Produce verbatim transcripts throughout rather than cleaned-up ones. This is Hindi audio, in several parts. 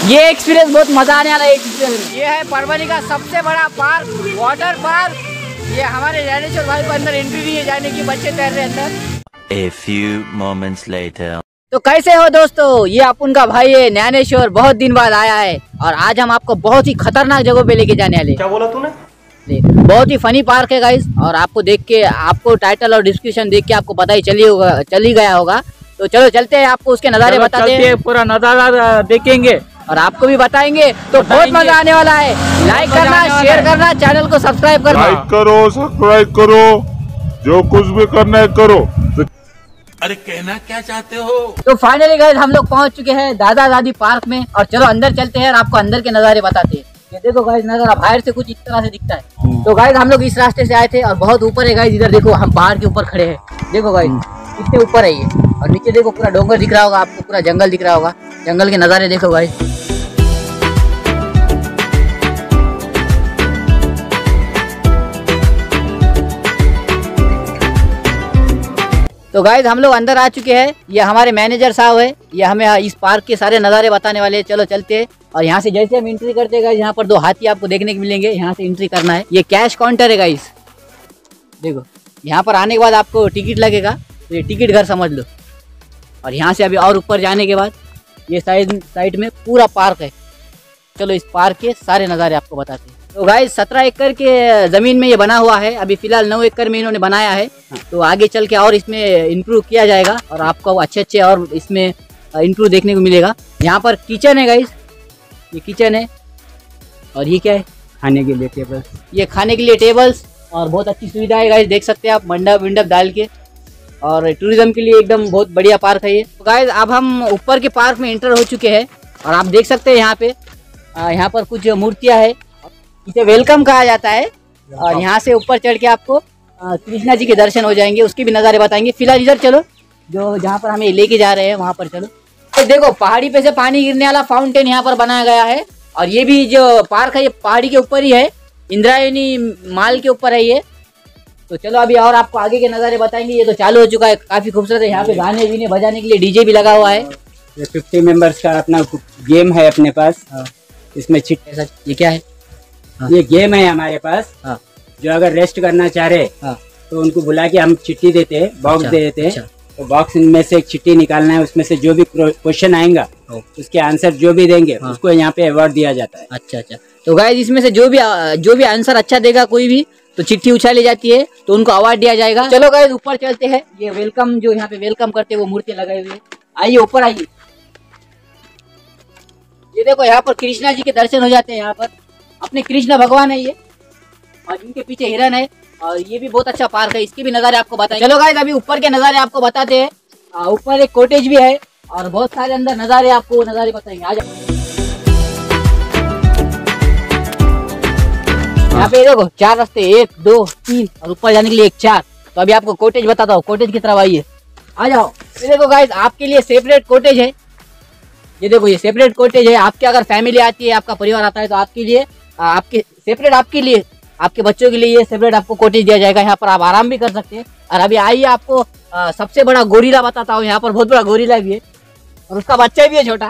ये एक्सपीरियंस बहुत मजा आने वाला एक्सपीरियंस। ये है परभणी का सबसे बड़ा पार्क, वाटर पार्क। ये हमारे ज्ञानेश्वर भाई को अंदर एंट्री नहीं है जाने की, बच्चे तैर रहे अंदर। A few moments later. तो कैसे हो दोस्तों, ये अपन का भाई है ज्ञानेश्वर, बहुत दिन बाद आया है और आज हम आपको बहुत ही खतरनाक जगह पे लेके जाने वाले। क्या बोला तूने? बहुत ही फनी पार्क है गाइस, और आपको देख के, आपको टाइटल और डिस्क्रिप्शन देख के आपको पता ही चली होगा चली गया होगा। तो चलो चलते हैं, आपको उसके नज़ारे बताते हैं, पूरा नज़ारा देखेंगे और आपको भी बताएंगे। तो बहुत मजा आने वाला है। लाइक करना, शेयर करना, चैनल को सब्सक्राइब करना। लाइक करो, सब्सक्राइब करो, जो कुछ भी करना है करो। अरे कहना क्या चाहते हो? तो फाइनली गाइस हम लोग पहुंच चुके हैं दादा दादी पार्क में, और चलो अंदर चलते हैं और आपको अंदर के नज़ारे बताते हैं। ये देखो गाइस, नज़ारा बाहर से कुछ इस तरह से दिखता है। तो गाइस हम लोग इस रास्ते से आए थे और बहुत ऊपर है गाइस, इधर देखो हम पहाड़ के ऊपर खड़े हैं। देखो गाइस कितने ऊपर है ये, और नीचे देखो पूरा डोंगर दिख रहा होगा आपको, पूरा जंगल दिख रहा होगा। जंगल के नज़ारे देखो गाइस। तो गाइज हम लोग अंदर आ चुके हैं। ये हमारे मैनेजर साहब है, ये हमें इस पार्क के सारे नज़ारे बताने वाले हैं। चलो चलते हैं। और यहाँ से जैसे हम एंट्री करते हैं गाइज, यहाँ पर दो हाथी आपको देखने को मिलेंगे, यहाँ से एंट्री करना है। ये कैश काउंटर है गाइज। देखो यहाँ पर आने के बाद आपको टिकट लगेगा, तो ये टिकट घर समझ लो। और यहाँ से अभी और ऊपर जाने के बाद ये साइड साइड में पूरा पार्क है। चलो इस पार्क के सारे नज़ारे आपको बताते हैं। तो गाइस सत्रह एकड़ के ज़मीन में ये बना हुआ है, अभी फिलहाल नौ एकड़ में इन्होंने बनाया है। तो आगे चल के और इसमें इम्प्रूव किया जाएगा और आपको अच्छे अच्छे और इसमें इम्प्रूव देखने को मिलेगा। यहाँ पर किचन है गाइस, ये किचन है। और ये क्या है? खाने के लिए टेबल। ये खाने के लिए टेबल्स और बहुत अच्छी सुविधा है गाइस, देख सकते हैं आप, मंडप विंडप डाल के। और टूरिज्म के लिए एकदम बहुत बढ़िया पार्क है ये। तो गाइस अब हम ऊपर के पार्क में एंटर हो चुके हैं और आप देख सकते हैं यहाँ पे, यहाँ पर कुछ मूर्तियाँ है, इसे वेलकम कहा जाता है। और यहाँ से ऊपर चढ़ के आपको कृष्णा जी के दर्शन हो जाएंगे, उसके भी नज़ारे बताएंगे। फिलहाल इधर चलो, जो जहाँ पर हमें लेके जा रहे हैं वहाँ पर चलो। तो देखो पहाड़ी पे से पानी गिरने वाला फाउंटेन यहाँ पर बनाया गया है। और ये भी जो पार्क है ये पहाड़ी के ऊपर ही है, इंद्रायणी माल के ऊपर है ये। तो चलो अभी और आपको आगे के नज़ारे बताएंगे। ये तो चालू हो चुका है, काफी खूबसूरत है। यहाँ पे गाने बीने बजाने के लिए डीजे भी लगा हुआ है। ये फिफ्टी मेंबर्स का अपना गेम है अपने पास। इसमें चिट ये क्या है? हाँ। ये गेम है हमारे पास। हाँ। जो अगर रेस्ट करना चाह रहे हाँ। तो उनको बुला के हम चिट्ठी देते हैं, बॉक्स अच्छा, दे देते हैं। अच्छा। तो बॉक्स में से एक चिट्ठी निकालना है, उसमें से जो भी क्वेश्चन आएगा उसके आंसर जो भी देंगे हाँ। उसको यहाँ पे अवार्ड दिया जाता है। अच्छा अच्छा। तो गाइस इसमें से जो भी जो भी आंसर अच्छा देगा कोई भी, तो चिट्ठी उछाली जाती है, तो उनको अवार्ड दिया जाएगा। चलो गाइस ऊपर चलते हैं। ये वेलकम, जो यहाँ पे वेलकम करते हैं वो मूर्ति लगाई हुई है। आइए ऊपर आइए। ये देखो यहाँ पर कृष्णा जी के दर्शन हो जाते हैं। यहाँ पर अपने कृष्ण भगवान है ये, और इनके पीछे हिरन है। और ये भी बहुत अच्छा पार्क है, इसके भी नज़ारे आपको बताएंगे। चलो गाइस अभी ऊपर के नज़ारे आपको बताते हैं। ऊपर एक कॉटेज भी है और बहुत सारे अंदर नज़ारे आपको नज़ारे बताएंगे। आ जाओ। यहाँ पे देखो चार रास्ते, एक दो तीन, और ऊपर जाने के लिए एक चार। तो अभी आपको कॉटेज बताता हूँ, कॉटेज की तरफ आइए, आ जाओ। ये देखो गाइस आपके लिए सेपरेट कॉटेज है। ये देखो ये सेपरेट कॉटेज है। आपके अगर फैमिली आती है, आपका परिवार आता है, तो आपके लिए आपके सेपरेट, आपके लिए, आपके बच्चों के लिए ये सेपरेट आपको कॉटेज दिया जाएगा। यहाँ पर आप आराम भी कर सकते हैं। और अभी आइए आपको आ, सबसे बड़ा गोरिल्ला बताता हूँ। यहाँ पर बहुत बड़ा गोरिल्ला भी है और उसका बच्चा भी है छोटा।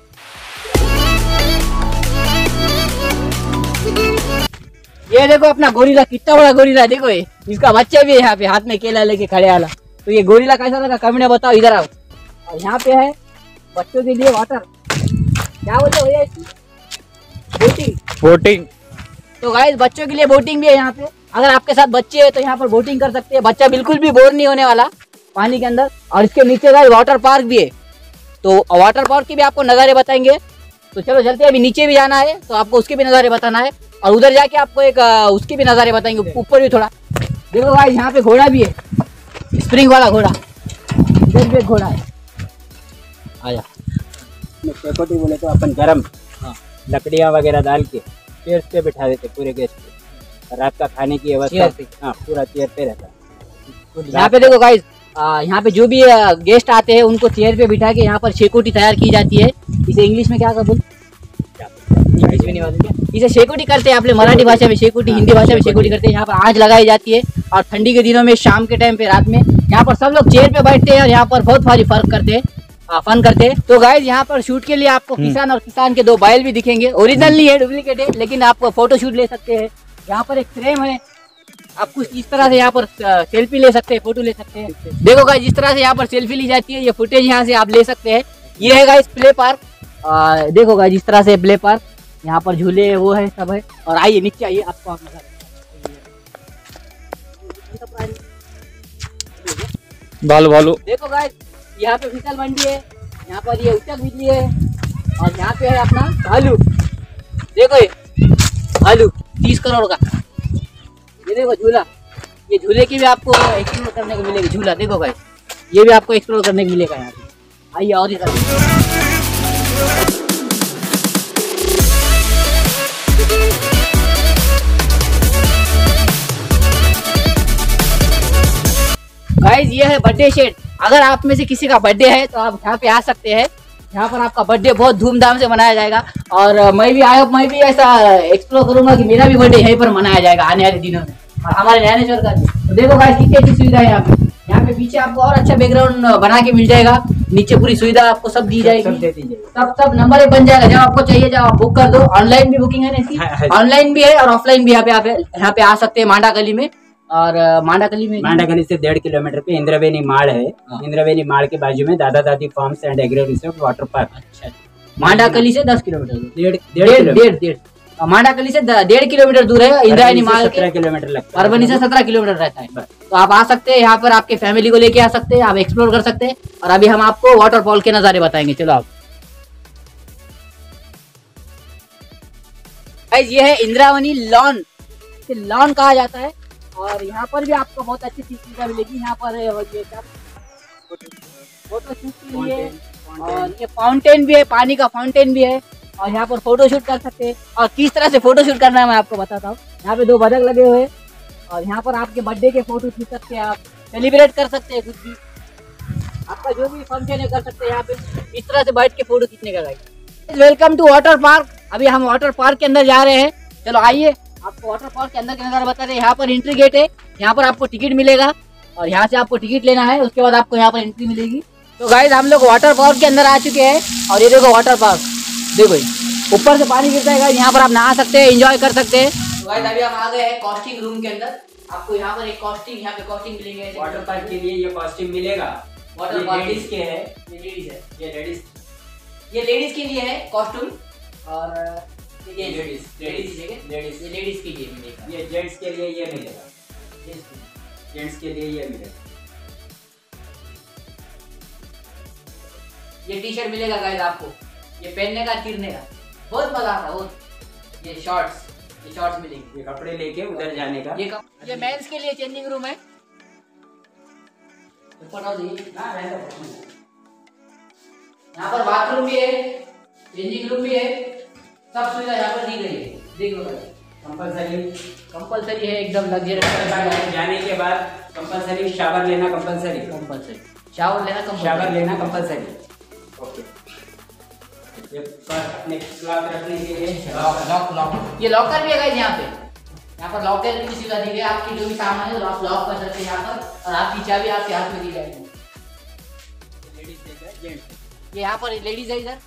ये देखो अपना गोरिल्ला, कितना बड़ा गोरिल्ला, देखो ये, इसका बच्चा भी है यहाँ पे, हाथ में केला लेके खड़े वाला। तो ये गोरिल्ला कैसा लगा कमेंट में बताओ, इधर आओ। और यहाँ पे है बच्चों के लिए वाटर, क्या बोलते हो भैया, बोटिंग। बोटिंग तो गाइस बच्चों के लिए बोटिंग भी है यहाँ पे। अगर आपके साथ बच्चे हैं तो यहाँ पर बोटिंग कर सकते हैं, बच्चा बिल्कुल भी बोर नहीं होने वाला पानी के अंदर। और इसके नीचे गाइस वाटर पार्क भी है, तो वाटर पार्क के भी आपको नज़ारे बताएंगे। तो चलो चलते हैं, अभी नीचे भी जाना है तो आपको उसके भी नज़ारे बताना है, और उधर जाके आपको एक उसके भी नज़ारे बताएंगे, ऊपर भी थोड़ा। देखो गाइस यहाँ पे घोड़ा भी है, स्प्रिंग वाला घोड़ा, इधर भी एक घोड़ा है। आया चकोटी बोले तो अपन गरम हाँ। लकड़ियाँ वगैरह डाल के चेयर पे बिठा देते पूरे गेस्ट पे। रात का खाने की व्यवस्था हाँ पूरा चेयर पे रहता है। यहाँ पे देखो गाइस, यहाँ पे जो भी गेस्ट आते हैं उनको चेयर पे बिठा के यहाँ पर शेकोटी तैयार की जाती है। इसे इंग्लिश में क्या बोल, इंग्लिश में नहीं मालूम क्या, इसे शेकोटी करते हैं। अपने मराठी भाषा में शेकोटी, हिंदी भाषा में शेकोटी करते हैं। यहाँ पर आँच लगाई जाती है और ठंडी के दिनों में, शाम के टाइम पे, रात में यहाँ पर सब लोग चेयर पे बैठते हैं और यहाँ पर बहुत सारी फर्क करते हैं। फन करते हैं। तो गाइज यहाँ पर शूट के लिए आपको किसान और किसान के दो बैल भी दिखेंगे। ओरिजिनल नहीं है, डुप्लीकेट है, लेकिन आप फोटो शूट ले सकते हैं। यहाँ पर एक फ्रेम है, आप कुछ इस तरह से यहाँ पर सेल्फी ले सकते हैं, फोटो ले सकते हैं। देखो गाइज इस तरह से यहाँ पर सेल्फी ली जाती है, ये फुटेज यहाँ से आप ले सकते हैं। ये है गाइज प्ले पार्क। देखो गाइज इस तरह से प्ले पार्क, यहाँ पर झूले वो है सब है। और आइए नीचे आइए, आपको भालू भालू देखो गाइस यहाँ पे फिसल मंडी है, यहाँ पर ये उच्चक बिजली है, और यहाँ पे है अपना भालू। देखो ये भालू तीस करोड़ का, ये देखो झूला, ये झूले की भी आपको एक्सप्लोर करने को मिलेगा। झूला देखो गाइस, ये भी आपको एक्सप्लोर करने को मिलेगा यहाँ पे। आइए और इधर गाइस ये है बर्थडे शेड। अगर आप में से किसी का बर्थडे है तो आप यहाँ पे आ सकते हैं। यहाँ पर आपका बर्थडे बहुत धूमधाम से मनाया जाएगा, और मैं भी आया मैं भी ऐसा एक्सप्लोर करूंगा कि मेरा भी बर्थडे यहीं पर मनाया जाएगा आने वाले दिनों में, और हमारे ज्ञानेश्वर का भी। तो देखो गाइस कितनी अच्छी सुविधा है यहाँ पे। यहाँ पे पीछे आपको और अच्छा बैकग्राउंड बना के मिल जाएगा, नीचे पूरी सुविधा आपको सब दी जाएगी, सब दे दी जाएगी, सब सब नंबर एक बन जाएगा। जब आपको चाहिए जब आप बुक कर दो। ऑनलाइन भी बुकिंग है ना इसकी, ऑनलाइन भी है और ऑफलाइन भी। यहाँ पे आप यहाँ पे आ सकते हैं मांडा गली में, और मांडा गली में मांडा गली से डेढ़ किलोमीटर पे इंद्रवेणी माड़ है। इंद्रवेणी माड़ के बाजू में Dada Dadi farms and agro resort water park. अच्छा, मांडा गली से दस किलोमीटर डेढ़ डेढ़ डेढ़ डेढ़ मांडा गली से डेढ़ किलोमीटर दूर है। इंद्रायणी मार्ग सत्रह किलोमीटर लगता है, परभनी से सत्रह किलोमीटर रहता है। तो आप आ सकते हैं यहाँ पर, आपके फैमिली को लेके आ सकते हैं, आप एक्सप्लोर कर सकते हैं। और अभी हम आपको वाटरफॉल के नजारे बताएंगे, चलो आप। ये है इंद्रावनी लॉन, इसे लॉन कहा जाता है, और यहाँ पर भी आपको बहुत अच्छी सुविधा मिलेगी। यहाँ पर ये क्या फोटो शूट के लिए, और ये फाउंटेन भी है, पानी का फाउंटेन भी है, और यहाँ पर फोटो शूट कर सकते हैं। और किस तरह से फोटो शूट करना है मैं आपको बताता हूँ। यहाँ पे दो बतख लगे हुए हैं, और यहाँ पर आपके बर्थडे के फोटो खींच सकते हैं, आप सेलिब्रेट कर सकते हैं, कुछ भी आपका जो भी फंक्शन है कर सकते हैं। यहाँ पे इस तरह से बैठ के फोटो खींचने का guys. Welcome to water park. अभी हम वाटर पार्क के अंदर जा रहे हैं, चलो आइए आपको वाटर पार्क के अंदर के नजारा बता रहे हैं। यहाँ पर एंट्री गेट है, यहाँ पर आपको टिकट मिलेगा, और यहाँ से आपको टिकट लेना है, उसके बाद आपको यहाँ पर एंट्री मिलेगी। तो गाइस हम लोग वाटर पार्क के अंदर आ चुके हैं, और ये देखो वाटर पार्क, देखो ऊपर से पानी गिरता है। यहाँ पर आप नहा सकते हैं, एंजॉय कर सकते हैं। तो गाइस अभी हम आ गए हैं कॉस्टिंग रूम के अंदर। आपको यहाँ पर एक कॉस्टिंग, यहाँ पे कॉस्टिंग मिलेंगे। वाटर पार्क के लिए ये कॉस्ट्यूम मिलेगा। वाटर पार्क लेडीज के है, ये लेडीज है, ये लेडीज ये लेडीज के लिए है कॉस्ट्यूम, और ये लेडीज लेडीज लेडीज ये लेडीज के लिए मिलेगा। ये जेंट्स के लिए ये मिलेगा, जेंट्स के लिए ये मिलेगा। ये टी शर्ट मिलेगा गाइस आपको, ये पहनने का चीरने का बहुत मजा आता है। बहुत ये शॉर्ट्स, ये शॉर्ट्स मिलेंगे, ये कपड़े लेके उधर जाने का। ये कप, ये मेंस के लिए चेंजिंग रूम है। ऊपर आओ, यहाँ पर बाथरूम भी है, चेंजिंग रूम भी है, सब सुविधा यहाँ पर दी गई है। देखो कंपलसरी कंपलसरी है, एकदम लग्जरी। जाने के बाद कंपलसरी शावर लेना, कंपलसरी कंपलसरी शावर लेना कंपलसरी शावर लेना कंपलसरी। ओके, ये पर अपने क्लॉथ रखने के लिए लॉक लॉक लॉक ये लॉकर भी है गाइस। यहाँ पे यहाँ पर लॉकर की सुविधा दी गई है। आपकी जो भी सामान है आप लॉक कर सकते हैं यहाँ पर, और आपकी चाबी आपके हाथ में दी जाएगी। लेडीज देख रहे हैं, जेंट्स ये यहाँ पर लेडीज है, इधर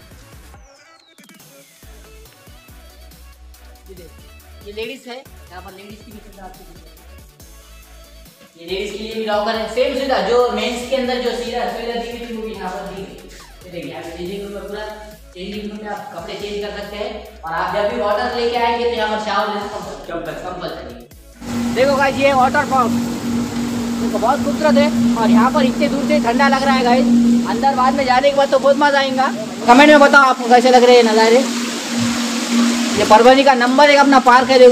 ये लेडीज है, यहाँ पर लेडीज की भी सुविधा आपको दी जाएगी। ये लेडीज के लिए भी लॉकर है, सेम सुविधा जो मेंस के अंदर जो सुविधा सुविधा दी गई थी वो भी यहाँ पर दी गई। देखिए यहाँ पे चेंजिंग रूम में पूरा चेंजिंग रूम में आप कपड़े चेंज कर सकते हैं, और आप जब भी वाटर लेके आएंगे तो यहाँ पर शावर लेना कंपलसरी। देखो गाइस ये वाटर पार्क देखो बहुत खूबसूरत है, और यहाँ पर इतने दूर से ठंडा लग रहा है गाइस। अंदर बाद में जाने के बाद तो बहुत मजा आएगा। कमेंट में बताओ आपको कैसे लग रहे हैं नज़ारे। ये परभनी का नंबर एक अपना पार्क है। देखो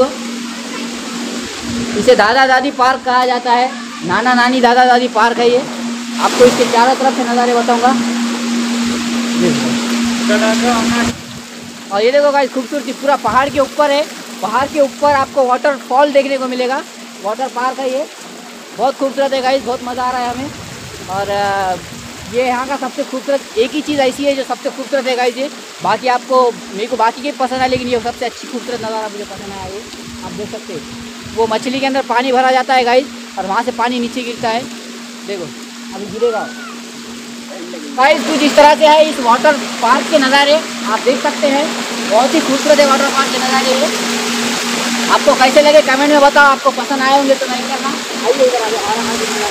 इसे दादा दादी पार्क कहा जाता है, नाना नानी दादा दादी पार्क है ये। आपको इसके चारों तरफ से नज़ारे बताऊंगा। और ये देखो गाइस खूबसूरती पूरा पहाड़ के ऊपर है, पहाड़ के ऊपर आपको वाटरफॉल देखने को मिलेगा। वाटर पार्क है ये, बहुत खूबसूरत है गाइस, बहुत मज़ा आ रहा है हमें। और ये यहाँ का सबसे खूबसूरत एक ही चीज़ ऐसी है जो सबसे खूबसूरत है गाइस ये। बाकी आपको मेरे को बाकी के पसंद है, लेकिन ये सबसे अच्छी खूबसूरत नज़ारा मुझे पसंद आया ये। आप देख सकते हैं वो मछली के अंदर पानी भरा जाता है गाइस, और वहाँ से पानी नीचे गिरता है। देखो अभी गिरेगा, गाइस कुछ इस तरह से है इस वाटर पार्क के नज़ारे, आप देख सकते हैं। बहुत ही खूबसूरत है वाटर पार्क के नज़ारे ये। आपको कैसे लगे कमेंट में बताओ, आपको पसंद आए होंगे तो नहीं करना। आइए इधर आगे आराम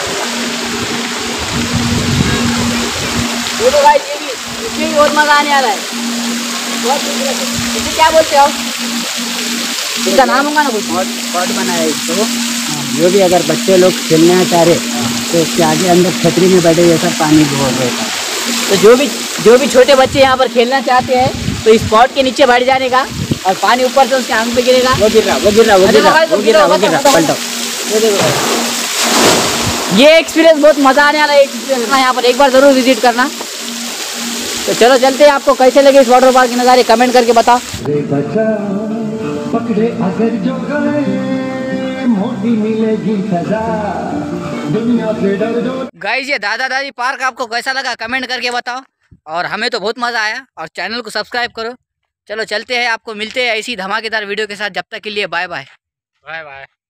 देखो गाइस, ये भी इसमें भी बहुत मज़ा आने वाला है। बहुत खूबसूरत है। इसे क्या बोलते हो? इसका नाम होगा ना कुछ? स्पॉट बना है इसको, जो भी अगर बच्चे लोग खेलना चाह रहे तो उसके आगे अंदर छतरी में बैठे जैसा पानी बहुत रहता है। तो जो भी जो भी छोटे बच्चे यहाँ पर खेलना चाहते हैं तो इस स्पॉट के नीचे बैठ जाने का और पानी ऊपर से उसके आंख पे गिरेगा। वो गिर रहा वो गिर रहा वो गिर रहा वो गिर रहा वो गिर रहा पलटो। ये एक्सपीरियंस बहुत मजा आने वाला है एक्सपीरियंस, यहाँ पर एक बार जरूर विजिट करना। तो चलो चलते हैं, आपको कैसे लगे इस वाटर पार्क के नज़ारे कमेंट करके बताओ। पकड़े अगर जो गए मोटी मिलेगी सजा, दुनिया से डर जो। गाइस ये दादा दादी पार्क आपको कैसा लगा कमेंट करके बताओ, और हमें तो बहुत मज़ा आया। और चैनल को सब्सक्राइब करो। चलो चलते हैं, आपको मिलते हैं ऐसी धमाकेदार वीडियो के साथ। जब तक के लिए बाय बाय। Bye bye.